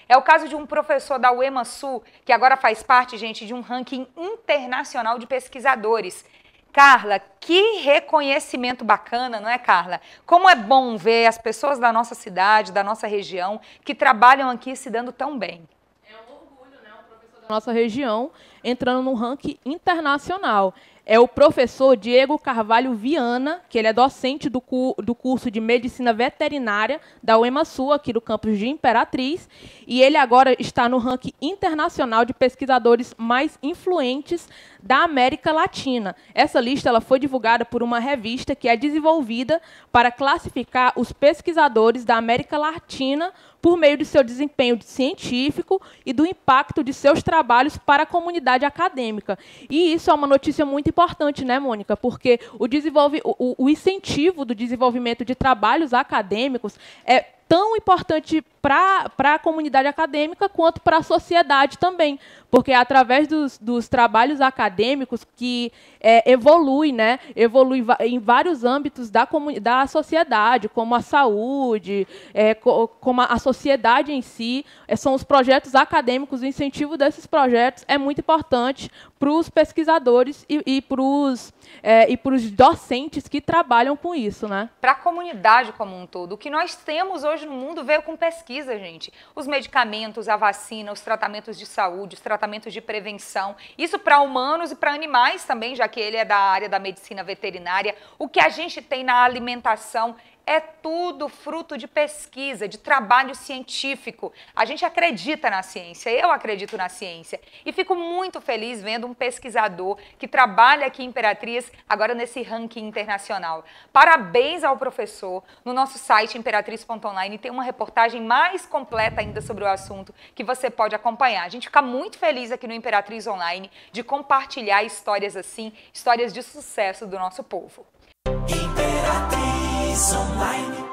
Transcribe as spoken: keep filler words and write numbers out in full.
É o caso de um professor da UEMASul, que agora faz parte, gente, de um ranking internacional de pesquisadores. Carla, que reconhecimento bacana, não é, Carla? Como é bom ver as pessoas da nossa cidade, da nossa região, que trabalham aqui se dando tão bem. É um orgulho, né? Um professor da nossa região entrando num ranking internacional. É o professor Diego Carvalho Viana, que ele é docente do, cu do curso de Medicina Veterinária da UEMASul, aqui do campus de Imperatriz, e ele agora está no ranking internacional de pesquisadores mais influentes da América Latina. Essa lista ela foi divulgada por uma revista que é desenvolvida para classificar os pesquisadores da América Latina por meio do seu desempenho científico e do impacto de seus trabalhos para a comunidade acadêmica. E isso é uma notícia muito importante, né, Mônica? Porque o, desenvolve, o, o incentivo do desenvolvimento de trabalhos acadêmicos é tão importante para a comunidade acadêmica quanto para a sociedade também, porque é através dos, dos trabalhos acadêmicos que é, evolui, né, evolui em vários âmbitos da, da sociedade, como a saúde, é, como a sociedade em si, é, são os projetos acadêmicos, o incentivo desses projetos é muito importante para os pesquisadores e, e para os é, e para os docentes que trabalham com isso, né? Para a comunidade como um todo. O que nós temos hoje no mundo veio com pesquisa, gente. Os medicamentos, a vacina, os tratamentos de saúde, os tratamentos de prevenção. Isso para humanos e para animais também, já que ele é da área da medicina veterinária. O que a gente tem na alimentação é tudo fruto de pesquisa, de trabalho científico. A gente acredita na ciência, eu acredito na ciência. E fico muito feliz vendo um pesquisador que trabalha aqui em Imperatriz, agora nesse ranking internacional. Parabéns ao professor. No nosso site imperatriz ponto online tem uma reportagem mais completa ainda sobre o assunto que você pode acompanhar. A gente fica muito feliz aqui no Imperatriz Online de compartilhar histórias assim, histórias de sucesso do nosso povo. Imperatriz Online.